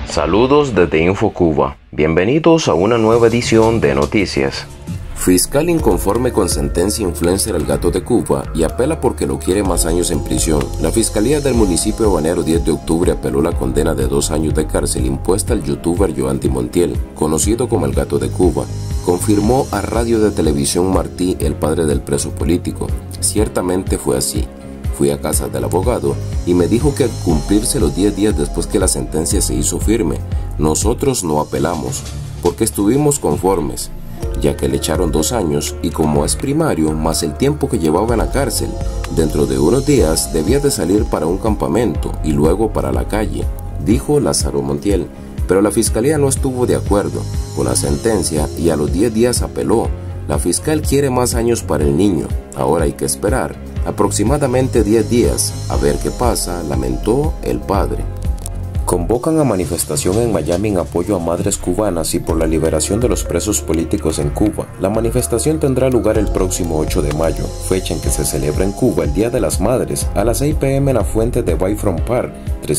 Saludos desde InfoCuba. Bienvenidos a una nueva edición de Noticias. Fiscal inconforme con sentencia influencer El Gato de Cuba y apela porque lo quiere más años en prisión. La Fiscalía del municipio habanero 10 de octubre apeló la condena de 2 años de cárcel impuesta al youtuber Yoandy Montiel, conocido como El Gato de Cuba. Confirmó a Radio de Televisión Martí, el padre del preso político. Ciertamente fue así. Fui a casa del abogado y me dijo que al cumplirse los 10 días después que la sentencia se hizo firme, nosotros no apelamos, porque estuvimos conformes, ya que le echaron 2 años y como es primario, más el tiempo que llevaba en la cárcel, dentro de unos días debía de salir para un campamento y luego para la calle, dijo Lázaro Montiel. Pero la fiscalía no estuvo de acuerdo con la sentencia y a los 10 días apeló. La fiscal quiere más años para el niño, ahora hay que esperar aproximadamente 10 días a ver qué pasa, lamentó el padre. Convocan a manifestación en Miami en apoyo a madres cubanas y por la liberación de los presos políticos en Cuba. La manifestación tendrá lugar el próximo 8 de mayo, fecha en que se celebra en Cuba el Día de las Madres, a las 6 p.m. en la fuente de Bayfront Park,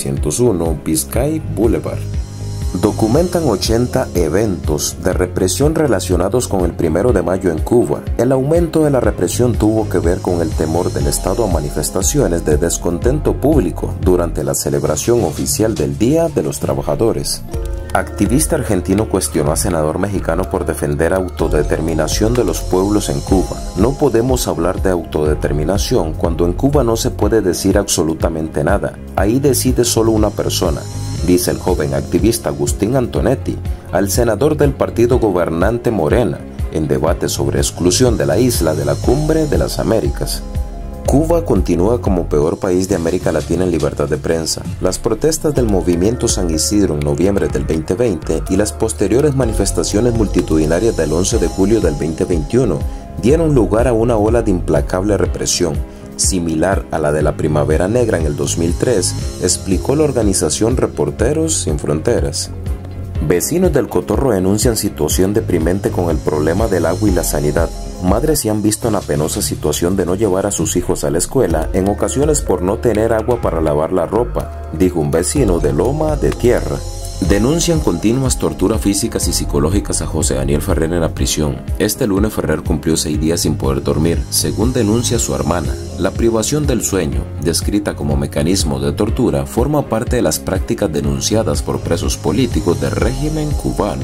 301 Biscay Boulevard. Documentan 80 eventos de represión relacionados con el 1 de mayo en Cuba. El aumento de la represión tuvo que ver con el temor del Estado a manifestaciones de descontento público durante la celebración oficial del Día de los Trabajadores. Activista argentino cuestionó a senador mexicano por defender autodeterminación de los pueblos en Cuba. No podemos hablar de autodeterminación cuando en Cuba no se puede decir absolutamente nada. Ahí decide solo una persona, dice el joven activista Agustín Antonetti al senador del partido gobernante Morena en debate sobre exclusión de la isla de la Cumbre de las Américas. Cuba continúa como peor país de América Latina en libertad de prensa. Las protestas del movimiento San Isidro en noviembre del 2020 y las posteriores manifestaciones multitudinarias del 11 de julio del 2021 dieron lugar a una ola de implacable represión, similar a la de la Primavera Negra en el 2003, explicó la organización Reporteros Sin Fronteras. Vecinos del Cotorro denuncian situación deprimente con el problema del agua y la sanidad. Madres se han visto en la penosa situación de no llevar a sus hijos a la escuela, en ocasiones por no tener agua para lavar la ropa, dijo un vecino de Loma de Tierra. Denuncian continuas torturas físicas y psicológicas a José Daniel Ferrer en la prisión. Este lunes Ferrer cumplió 6 días sin poder dormir, según denuncia su hermana. La privación del sueño, descrita como mecanismo de tortura, forma parte de las prácticas denunciadas por presos políticos del régimen cubano.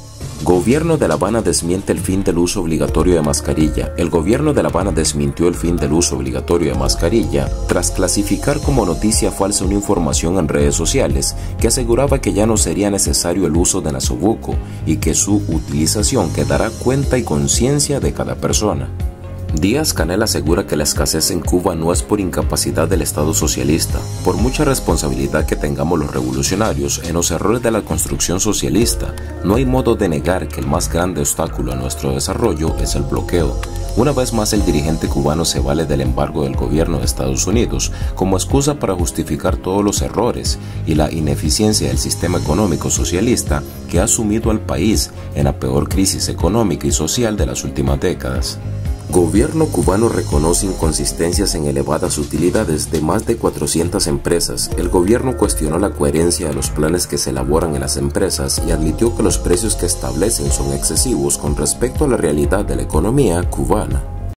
Gobierno de La Habana desmiente el fin del uso obligatorio de mascarilla. El gobierno de La Habana desmintió el fin del uso obligatorio de mascarilla tras clasificar como noticia falsa una información en redes sociales que aseguraba que ya no sería necesario el uso de nasobuco y que su utilización quedará cuenta y conciencia de cada persona. Díaz-Canel asegura que la escasez en Cuba no es por incapacidad del Estado socialista, por mucha responsabilidad que tengamos los revolucionarios en los errores de la construcción socialista. No hay modo de negar que el más grande obstáculo a nuestro desarrollo es el bloqueo. Una vez más el dirigente cubano se vale del embargo del gobierno de Estados Unidos como excusa para justificar todos los errores y la ineficiencia del sistema económico socialista que ha sumido al país en la peor crisis económica y social de las últimas décadas. Gobierno cubano reconoce inconsistencias en elevadas utilidades de más de 400 empresas. El gobierno cuestionó la coherencia de los planes que se elaboran en las empresas y admitió que los precios que establecen son excesivos con respecto a la realidad de la economía cubana.